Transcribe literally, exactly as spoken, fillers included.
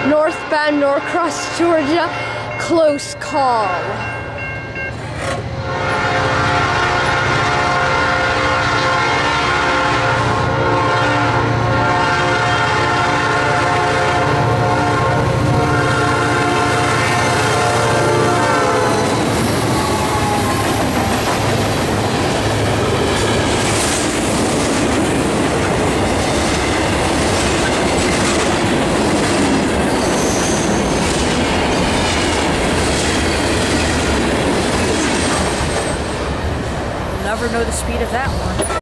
northbound Norcross, Georgia. Close call. Never know the speed of that one.